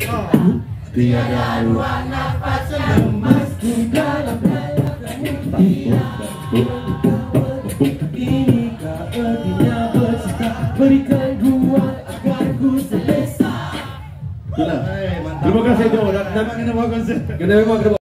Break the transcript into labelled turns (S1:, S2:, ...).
S1: Tiada ruang nafas lemas di dalam dada. Inikah artinya bercinta, berikan ruang agar ku selesa.
S2: Terima kasih tu. Dan kena bawa konsert. Kena memang kena